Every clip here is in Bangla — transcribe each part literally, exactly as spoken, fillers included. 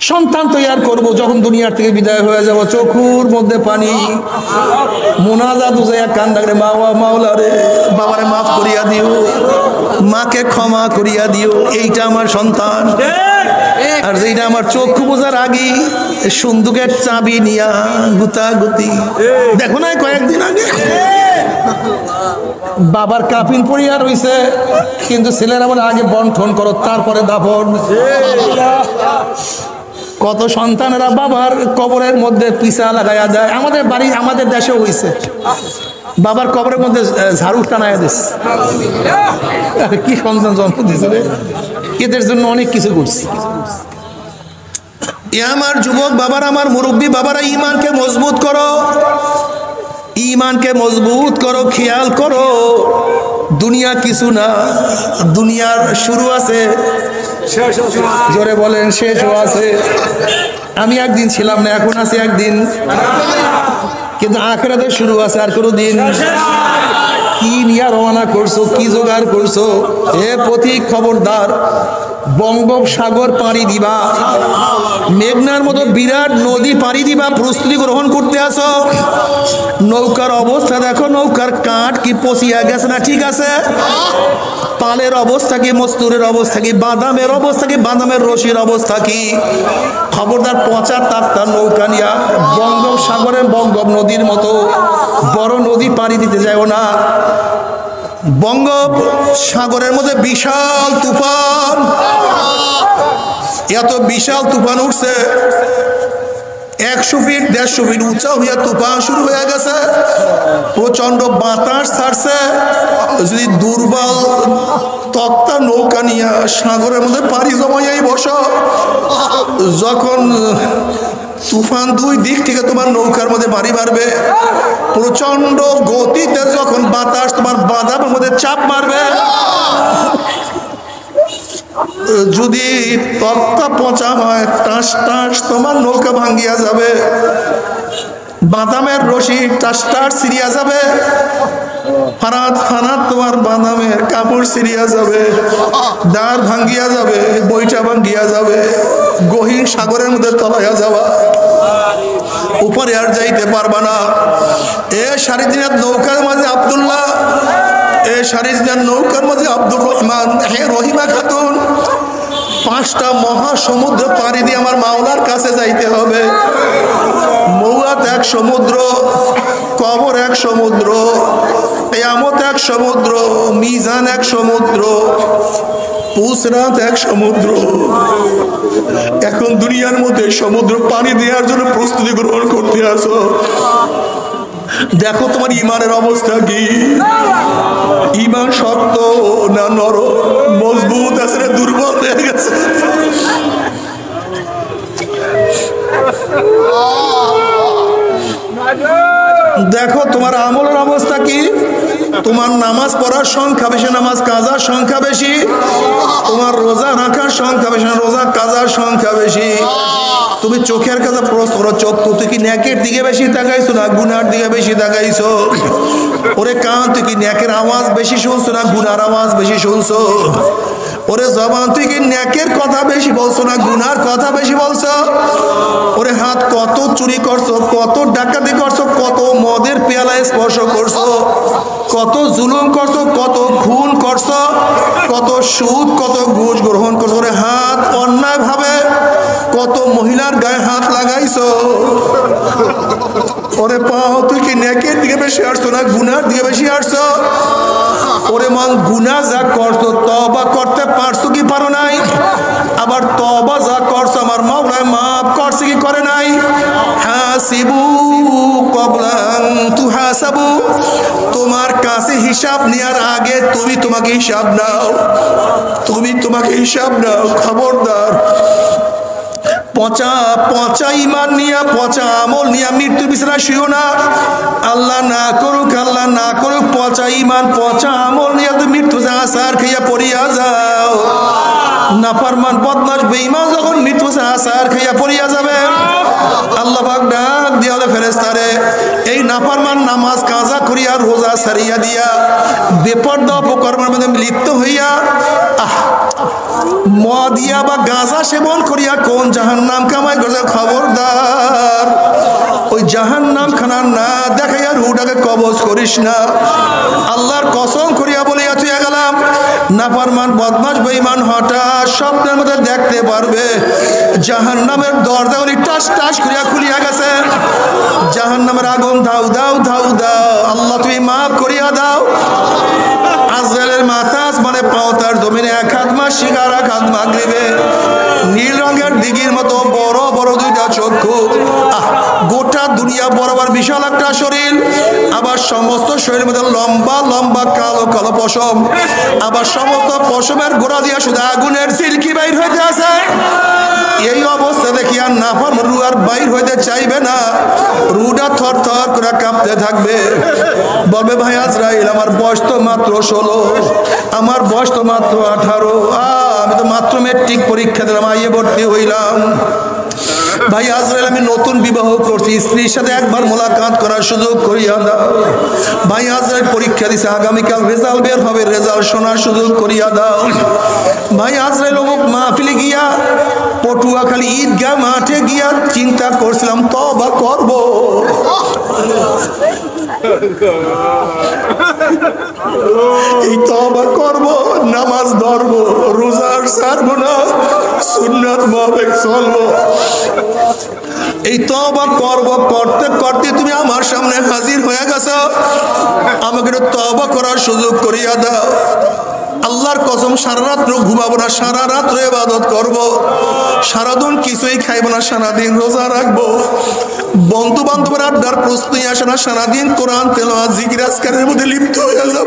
সন্তান তৈয়ার করব, যখন দুনিয়ার থেকে বিদায় হয়ে যাব চোখের মধ্যে পানি, মোনাজাত উজাইয়া কান্দারে মাওয়া মাওলা রে, বাবারে মাফ করিয়া দিও, মাকে ক্ষমা করিয়া দিও, এইটা আমার সন্তান। আর যেটা আমার চক্ষু বোঝার আগে সুন্দুকের চাবি নিয়া গুতাগুতি, দেখো না কয়েকদিন আগে বাবার কাফিন পরিয়া রইছে, কিন্তু ছেলেরা বলে আগে বন্টন করো তারপরে দাফন। কত সন্তানেরা বাবার কবরের মধ্যে পিছা লাগাইয়া দেয়। আমাদের বাড়ি আমাদের দেশে হইছে, বাবার কবরের মধ্যে ঝাড়ু টানাইয়া দিস। কি সন্তান জন্ম দিছে রে, এদের জন্য অনেক কিছু করছে। এ আমার যুবক বাবার, আমার মুরব্বী বাবারা, ইমানকে মজবুত করো, ইমানকে মজবুত করো, খেয়াল করো দুনিয়া কিছু না, দুনিয়ার শুরু আছে, জোরে বলেন শেষও আছে। আমি একদিন ছিলাম না, এখন আছি একদিন, কিন্তু আখিরাতের শুরু আছে আর কোনো দিন। কি নিয়ে রওনা করছো, কি জোগাড় করছো? হে পথিক খবরদার, বঙ্গোপসাগর পাড়ি দিবা, মেঘনার মতো বিরাট নদী পাড়ি দিবা, প্রস্তুতি গ্রহণ করতে আসো। নৌকার অবস্থা দেখো, নৌকার কাঠ কি পচিয়া গেছে না ঠিক আছে? পালের অবস্থা কি, মস্তুরের অবস্থা কি, বাদামের অবস্থা কি, বাদামের রশির অবস্থা কি? খবরদার পচা তার নৌকা নিয়া বঙ্গোপসাগরের বঙ্গোপ নদীর মতো বড় নদী পাড়ি দিতে যাও না। বঙ্গোপসাগরের মধ্যে বিশাল তুফান, এত বিশাল তুফান উঠছে, একশো ফিট দেড়শো ফিট উঁচা হইয়া তুফান শুরু হয়ে গেছে, প্রচন্ড বাতাস ছাড়ছে। যদি দুর্বল তক্তা নৌকা নিয়ে সাগরের মধ্যে পাড়ি জমাইয়াই বসো, যখন তুফান দুই দিক থেকে তোমার নৌকার মধ্যে বাড়ি মারবে, প্রচন্ড গতিতে যখন বাতাস তোমার বাঁধার মধ্যে চাপ মারবে, যদি তক্তা পচা হয় টাস টাস তোমার নৌকা ভাঙ্গিয়া যাবে, বাদামের রশি টাস টাস ছিড়িয়া যাবে, ফারাত ফারাত তোমার বাদামের কাপড় ছিড়িয়া যাবে, দাঁড় ভাঙ্গিয়া যাবে, বইটা ভাঙ্গিয়া যাবে, গহীন সাগরের মধ্যে তলাইয়া যাওয়া, উপরে আর যাইতে পারবা না। এ সাড়ে দিনের নৌকার মাঝে আব্দুল্লাহ, এ সাড়ে দিনের নৌকার মাঝে আব্দুর রহমান, হে রহিমা খাতুন, পাঁচটা মহাসমুদ্র পাড়ি দিয়ে আমার মাওলার কাছে যাইতে হবে। মৌয়াত এক সমুদ্র, কবর এক সমুদ্র, কিয়ামত এক সমুদ্র, মিজান এক সমুদ্র, পুসরাত এক সমুদ্র। এখন দুনিয়ার মধ্যে সমুদ্র পানি দেওয়ার জন্য প্রস্তুতি গ্রহণ করতে আসো। দেখো তোমার ইমানের অবস্থা কি, ইমান শক্ত না নরম, মজবুত আছে না দুর্বল হয়ে গেছে? দেখো তোমার আমলের অবস্থা কি, তোমার নামাজ পড়ার সংখ্যা বেশি, নামাজ কাজার সংখ্যা বেশি, তোমার রোজা রাখার সংখ্যা বেশি, রোজা কাজার সংখ্যা বেশি। তুমি চোখের কাছে প্রশ্ন করো, চোখ তুই কি নেকের দিকে বেশি তাকাইছো না গুনার দিকে বেশি তাকাইছো? ওরে কান তুই কি নেকের আওয়াজ বেশি শুনছো না গুনার আওয়াজ বেশি শুনছো? ওরে জবান তুই কি নেকের কথা বেশি বলছো না গুনার কথা বেশি বলছো? ওরে হাত কত চুরি করছো, কত ডাকাতি করছো, কত মদের পেয়ালায় স্পর্শ করছো, কত জুলুম করছো, কত খুন করছো, কত সুদ, কত ঘুষ গ্রহণ করছো? ওরে হাত অন্যায় ভাবে কত মহিলার গায়ে হাত লাগাইছো? ওরে পাও তুই কি নেকের দিকে বেশি আসছো না গুনার দিকে বেশি আসছো? ওরে মন গুনাহ যা করছো তওবা করতে পারছো কি পারো নাই? আবার তওবা যা করছো আমার মাওলায় মাফ করছে কি করে নাই? হাসিবু ক্বাবলা আন তুহাসাবু, তোমার কাছে হিসাব নেওয়ার আগে তুমি তোমাকে হিসাব নাও, তুমি তোমাকে হিসাব নাও। খবরদার পচা পচা ইমান নিয়া, পচা আমল নিয়া মৃত্যু বিছানা শুইও না। আল্লাহ না করুক, আল্লাহ না করুক, পচা ইমান পচা আমল নিয়া তুমি মৃত্যু আসার খাইয়া পড়িয়া যাও। নাফরমান বদমাশ বেঈমান যখন মৃত্যু আসার খাইয়া পড়িয়া যাবে, আল্লাহ পাক ডাক দিয়া ফেরেশতারে, এই নাফরমান নামাজ কাজা করি করিয়া রোজা সারিয়া দিয়া বেপরদা অপকর্মের মধ্যে লিপ্ত হইয়া আহ মদিয়া বা গাঁজা সেবন করিয়া কোন জাহান্নাম কামাই করছে খবরদার ওই জাহান্নাম খানা না দেখাইয়া রুটাকে কবজ করিস না। আল্লাহর কসম করিয়া বলিয়া তুই গেলাম নাফরমান বদমাশ বেঈমান হঠাৎ স্বপ্নের মধ্যে দেখতে পারবে জাহান্নামের দরজাগুলি টাস টাস করিয়া খুলিয়া গেছে, জাহান্নামের আগুন দাও দাও দাও দাও, আল্লাহ তুমি মাফ করিয়া দাও। আজরাইলের মাথা আসমানে পাও তার জমিনে এক হাত মাস শিকার এক হাত মাগরিবে, নীল রঙের দিঘির মতো বড় বড় দুইটা চক্ষু, গোটা দুনিয়া বরাবর বিশাল একটা শরীর, আবার সমস্ত শরীরের মধ্যে লম্বা লম্বা কালো কালো পশম, আবার সমস্ত পশমের গোড়া দিয়া শুধু আগুনের সিলকি বাইর হইতে আছে। এই অবস্থা দেখি আর নাফরমান রু আর বাইর হইতে চাইবে না, রুটা থর থর করে কাঁপতে থাকবে, বলবে ভাই আজরাইল আমার বয়স তো মাত্র ষোলো, আমার বয়স তো মাত্র আঠারো, আমি তো মাত্র মেট্রিক পরীক্ষা দিলাম, আইয়ে ভর্তি হইলাম। ভাই আজরাইল আমি নতুন বিবাহ করছি, স্ত্রীর সাথে একবার মোলাকাত করার সুযোগ করিয়া দাও। ভাই আজরাইল পরীক্ষা দিছে, আগামীকাল রেজাল্ট বের হবে, রেজাল্ট শোনার সুযোগ করিয়া দাও। ভাই আজরাইল অমুক মাহফিলে গিয়া পটুয়াখালী ঈদগাহ মাঠে গিয়া চিন্তা করছিলাম তওবা করব, এই তওবা করব, নামাজ ধরবো, রোজা ছাড়বো না, সুন্নাত মোতাবেক চলবো। এই তওবা করব, করতে করতে তুমি আমার সামনে হাজির হয়ে গেছো, আমাকে তওবা করার সুযোগ করিয়া দাও। আল্লাহর কসম সারা রাত্র ঘুমাবো না, সারা রাত্র ইবাদত করব, সারাদিন কিছুই খাইব না, সারাদিন রোজা রাখবো, বন্ধু বান্ধবের আড্ডার প্রশ্নই আসে না, সারাদিন কোরআন তেলাওয়াত জিকির আজকারের মধ্যে লিপ্ত হয়ে যাব।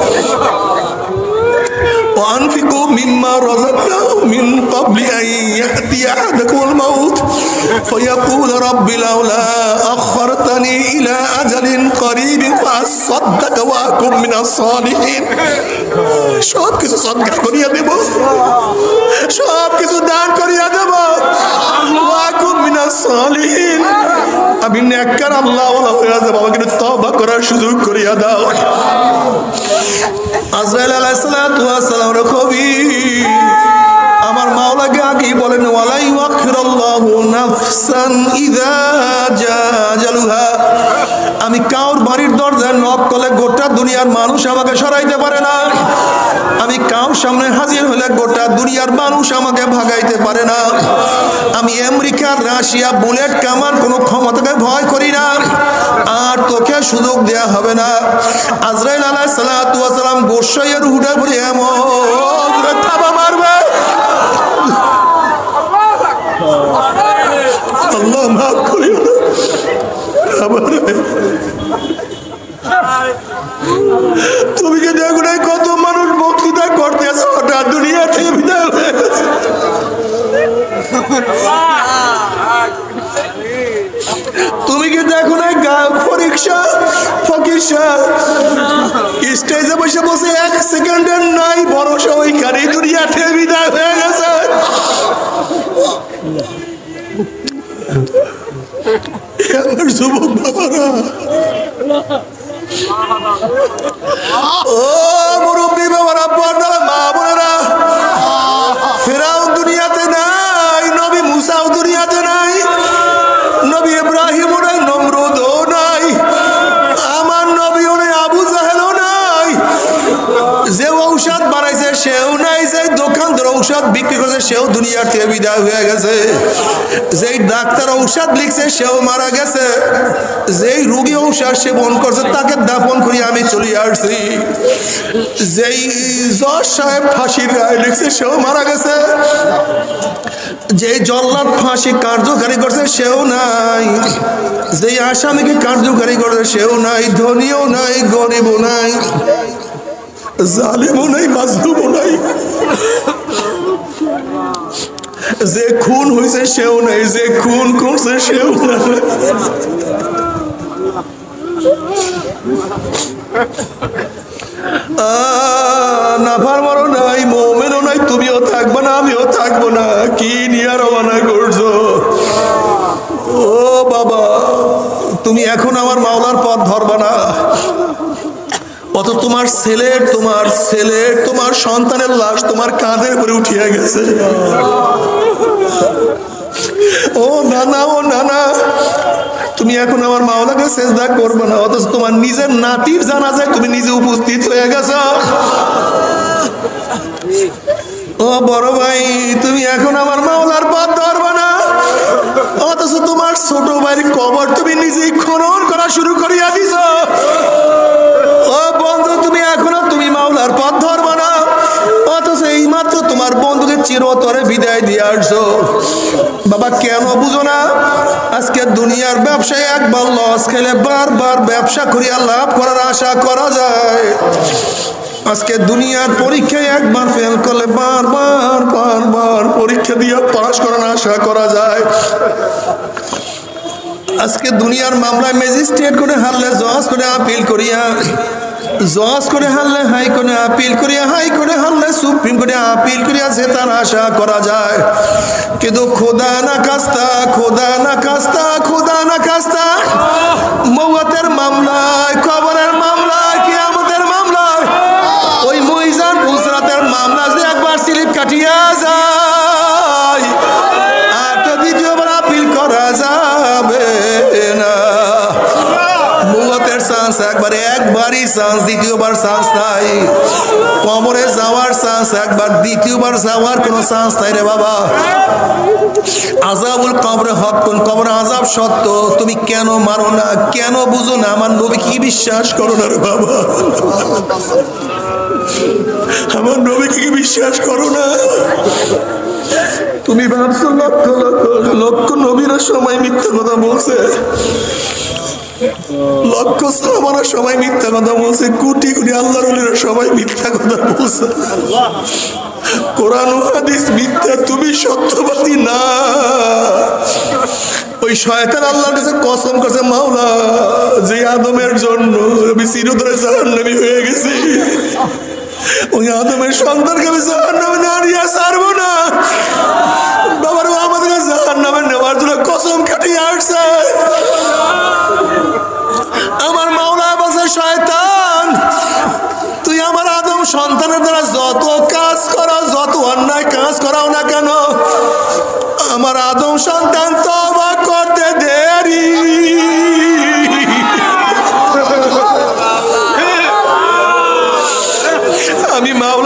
وأنفقوا مما رزقناكم من قبل أن يأتي أحدكم الموت فيقول رب لولا أخرتني إلى أجل قريب فأصدق وأكن من الصالحين। সব কিছু সদকা করিয়া দেব, সব কিছু দান করিয়া দেব, ওয়াকুম মিনাস সালিহিন, আমি নেককার আল্লাহ ওয়ালা হয়ে যাব, আমাকে তওবা করার সুযোগ করিয়া দাও। আজরাইল আলাইহিস সালাতু ওয়াস সালাম কবি আমার মাওলাকে আগে বলেন ওয়ালা ইউআখিরুল্লাহু নাফসান ইযা জাআ আজালুহা, আমি কাউর বাড়ির দরজায় নক করলে গোটা দুনিয়ার মানুষ আমাকে সরাইতে পারে না, আমি কাউর সামনে হাজির হলে গোটা দুনিয়ার মানুষ আমাকে ভাগাইতে পারে না, আমি আমেরিকা রাশিয়া বুলেট কামান কোনো ক্ষমতাকে ভয় করি না, আর তোকে সুযোগ দেয়া হবে না। আজরাইল আলাইহিস সালাতু ওয়াস সালাম গোসাইয়ের রুহটা পড়ে এমন থাবা মারবে, আল্লাহ মাফ করিও না। তুমি কি দেখো না কত মানুষ বক্তৃতা করতে আছে, হঠাৎ দুনিয়া থেকে বিদায় হয়ে গেছে। তুমি কি দেখো না পরীক্ষা ফকিরশা স্টেজে বসে বসে এক সেকেন্ডের নাই ভরসা, ওইখানে দুনিয়া থেকে বিদায় হয়ে গেছে। আমার যুবক বাবারা, ও মুরব্বী বাবারা, পর্দার মা বোনেরা, ফেরাউন দুনিয়াতে নাই, নবী মুসাও দুনিয়াতে নাই, নবী ইব্রাহিমও নাই, নমরুদও নাই, আমার নবীও নাই, আবু জাহেলও নাই, যে ঔষধ বানাইছে সেও নাই, যে দোকানদার ঔষধ বিক্রি করছে সেও দুনিয়ার থেকে বিদায় হয়ে গেছে, যেই ডাক্তার ঔষধ লিখছে সেও মারা গেছে, যেই রোগী ঔষধ সেবন করছে তাকে দাফন করে আমি চলে আসছি, যেই জজ সাহেব ফাঁসির রায় লিখছে সেও মারা গেছে, যেই জল্লাদ ফাঁসি কার্যকারী করছে সেও নাই, যেই আসামিকে কার্যকারী করছে সেও নাই, ধনীও নাই, গরিবও নাই, জালিমও নাই, মাজলুমও নাই, যে খুন হয়েছে সেও নাই, যে খুন করছে সেও নাই। নাফরমানও নাই, মুমিনও নাই, তুমিও থাকবে না, আমিও থাকবো না, কি নিয়ে রওনা করছো? ও বাবা, তুমি এখন আমার মাওলার পথ ধরবা না, অত তোমার ছেলের তোমার ছেলের তোমার সন্তানের লাশ তোমার কাঁধের উপরে উঠিয়া গেছে। ও নানা, ও নানা, তুমি এখন আমার মাওলাকে সেজদা করবে না, অথচ তোমার নিজের নাতির জানাজায় তুমি নিজে উপস্থিত হয়ে গেছো। ও বড় ভাই, তুমি এখন আমার মাওলার পথ ধরবে না, অথচ তোমার ছোট ভাইয়ের কবর তুমি নিজেই খনন করা শুরু করিয়া দিছ। ও বন্ধু, তুমি এখনো তুমি মাওলার পথ ধরবে না, অথচ এই মাত্র তোমার বন্ধুকে চিরতরে বিদায় দিয়ে আসছো। বাবা কেন বুঝো না? আজকে দুনিয়ার ব্যবসায় একবার লস খেলে বারবার ব্যবসা করিয়া লাভ করার আশা করা যায়। আজকে দুনিয়ার পরীক্ষায় একবার ফেল করলে বারবার বারবার পরীক্ষা দিয়ে পাস করার আশা করা যায়। আজকে দুনিয়ার মামলায় ম্যাজিস্ট্রেট করে হারলে জজ করে আপিল করিয়া, জজ করে হারলে হাই কোর্টে আপিল করিয়া, হাই কোর্টে হারলে সুপ্রিম কোর্টে আপিল করিয়া জেতার আশা করা যায়। কিন্তু খোদা না খাস্তা, খোদা না খাস্তা, খোদা না খাস্তা, মওয়াতের মামলায়, কবরের মামলায়, কিয়ামতের মামলায়, ওই মইজান পুসরাতের মামলা যে একবার স্লিপ কাটিয়া যায় আর তো দ্বিতীয়বার আপিল করা যাবে না। মওয়াতের চান্স একবারে, একবারই চান্স, দ্বিতীয়বার চান্স নাই। কবরে যাওয়ার চান্স একবার, দ্বিতীয়বার যাওয়ার কোনো চান্স নাই রে বাবা। আযাবুল কবরে হক, কোন কবরে আযাব সত্য, তুমি কেন মানো না, কেন বুঝো না? আমার নবী কি বিশ্বাস করো না রে বাবা? আমার নবীকে কি বিশ্বাস করো না? তুমি ভাবছো লক্ষ লক্ষ লক্ষ নবীরা সময় মিথ্যা কথা বলছে, লক্ষ সাহাবারা সবাই মিথ্যা কথা বলছে, কোটি কোটি আল্লাহর ওলিরা সবাই মিথ্যা কথা বলছে। কোরআন ও হাদিস মিথ্যা, তুমি সত্যবাদী না। ওই শয়তান আল্লাহর কাছে কসম করছে, মাওলা যে আদমের জন্য আমি চিরতরে জাহান্নামী হয়ে গেছি, ওই আদমের সন্তানকে আমি জাহান্নামে না নিয়ে ছাড়বো না। বাবার ও আমাদেরকে জাহান্নামে নেওয়ার জন্য কসম কাটিয়ে আসছে। আমার মাওলা বলছে, শয়তান তুই আমার আদম সন্তানের দ্বারা যত কাজ করো, যত অন্যায় কাজ করাও না কেন, আমার আদম সন্তান তওবা করতে দেরি। আমি মাওলা